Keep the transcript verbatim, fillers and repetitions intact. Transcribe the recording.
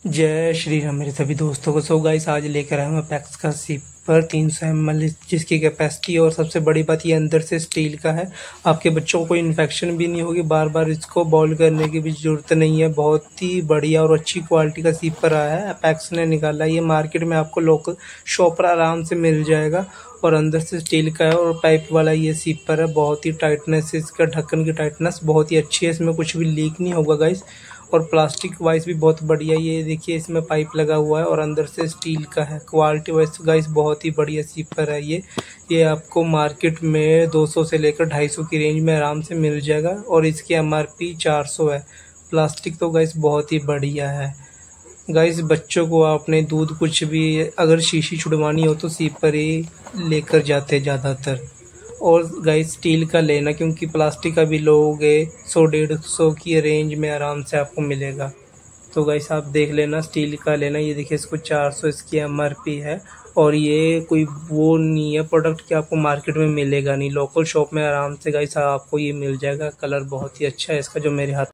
जय श्री राम मेरे सभी दोस्तों को। सो गाइस आज लेकर आया हूँ अपेक्स का सीपर तीन सौ एम एल जिसकी कैपेसिटी और सबसे बड़ी बात ये अंदर से स्टील का है। आपके बच्चों को इन्फेक्शन भी नहीं होगी, बार बार इसको बॉईल करने की भी जरूरत नहीं है। बहुत ही बढ़िया और अच्छी क्वालिटी का सीपर आया है, अपेक्स ने निकाला। ये मार्केट में आपको लोकल शॉप पर आराम से मिल जाएगा और अंदर से स्टील का है और पाइप वाला ये सीपर है। बहुत ही टाइटनेस, इसका ढक्कन की टाइटनेस बहुत ही अच्छी है, इसमें कुछ भी लीक नहीं होगा गाइस। और प्लास्टिक वाइज भी बहुत बढ़िया, ये देखिए इसमें पाइप लगा हुआ है और अंदर से स्टील का है। क्वालिटी वाइज गाइस बहुत ही बढ़िया सीपर है ये ये आपको मार्केट में दो सौ से लेकर ढाई सौ की रेंज में आराम से मिल जाएगा और इसकी एमआरपी चार सौ है। प्लास्टिक तो गाइस बहुत ही बढ़िया है। गाइस बच्चों को आपने दूध कुछ भी अगर शीशी छुड़वानी हो तो सीपर ही लेकर जाते ज़्यादातर। और गाइस स्टील का लेना, क्योंकि प्लास्टिक का भी लोगे सौ डेढ़ सौ की रेंज में आराम से आपको मिलेगा। तो गाइस आप देख लेना, स्टील का लेना। ये देखिए इसको चार सौ इसकी एमआरपी है और ये कोई वो नहीं है प्रोडक्ट कि आपको मार्केट में मिलेगा नहीं। लोकल शॉप में आराम से गाइस आपको ये मिल जाएगा। कलर बहुत ही अच्छा है इसका जो मेरे हाथ